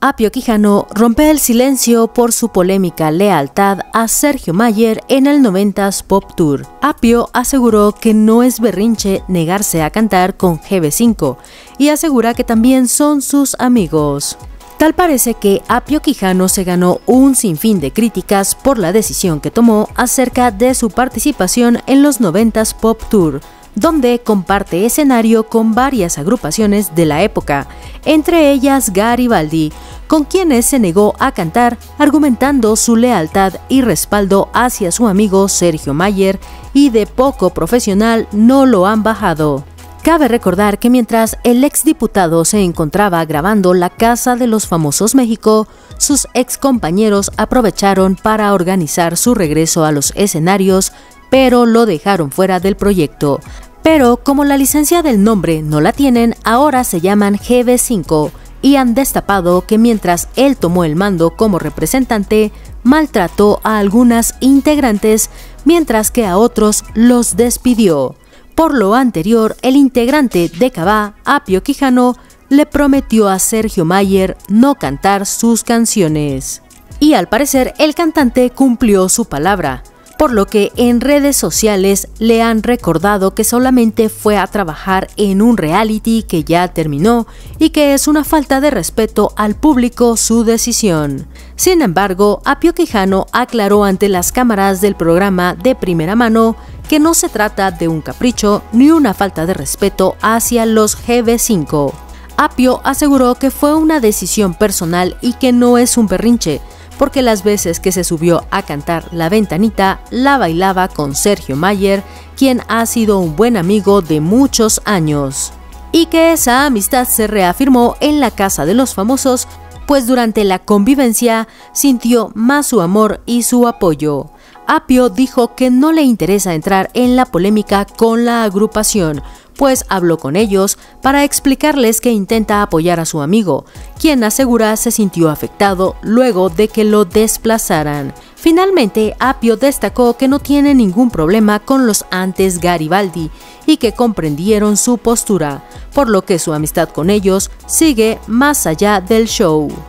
Apio Quijano rompe el silencio por su polémica lealtad a Sergio Mayer en el 90s Pop Tour. Apio aseguró que no es berrinche negarse a cantar con GB5 y asegura que también son sus amigos. Tal parece que Apio Quijano se ganó un sinfín de críticas por la decisión que tomó acerca de su participación en los 90s Pop Tour, donde comparte escenario con varias agrupaciones de la época, entre ellas Garibaldi, con quienes se negó a cantar, argumentando su lealtad y respaldo hacia su amigo Sergio Mayer, y de poco profesional no lo han bajado. Cabe recordar que mientras el exdiputado se encontraba grabando La Casa de los Famosos México, sus excompañeros aprovecharon para organizar su regreso a los escenarios, pero lo dejaron fuera del proyecto. Pero como la licencia del nombre no la tienen, ahora se llaman GB5 y han destapado que mientras él tomó el mando como representante, maltrató a algunas integrantes, mientras que a otros los despidió. Por lo anterior, el integrante de Cabá, Apio Quijano, le prometió a Sergio Mayer no cantar sus canciones. Y al parecer el cantante cumplió su palabra, por lo que en redes sociales le han recordado que solamente fue a trabajar en un reality que ya terminó y que es una falta de respeto al público su decisión. Sin embargo, Apio Quijano aclaró ante las cámaras del programa De Primera Mano que no se trata de un capricho ni una falta de respeto hacia los GB5. Apio aseguró que fue una decisión personal y que no es un berrinche, porque las veces que se subió a cantar La Ventanita, la bailaba con Sergio Mayer, quien ha sido un buen amigo de muchos años. Y que esa amistad se reafirmó en La Casa de los Famosos, pues durante la convivencia sintió más su amor y su apoyo. Apio dijo que no le interesa entrar en la polémica con la agrupación, pues habló con ellos para explicarles que intenta apoyar a su amigo, quien asegura se sintió afectado luego de que lo desplazaran. Finalmente, Apio destacó que no tiene ningún problema con los antes Garibaldi y que comprendieron su postura, por lo que su amistad con ellos sigue más allá del show.